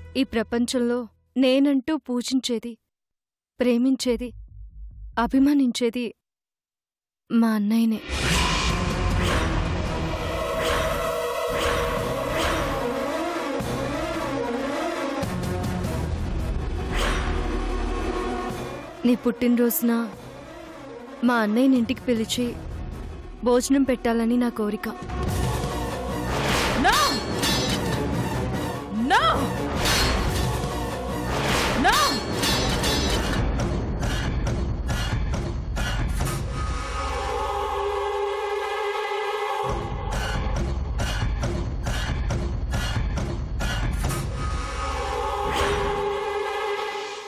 ఈ ప్రపంచంలో నేనంటూ పూజించేది, ప్రేమించేది, అభిమానించేది మా అన్నయ్యనే. నీ పుట్టినరోజున మా అన్నయ్యని ఇంటికి పిలిచి భోజనం పెట్టాలని నా కోరిక. No! No! No!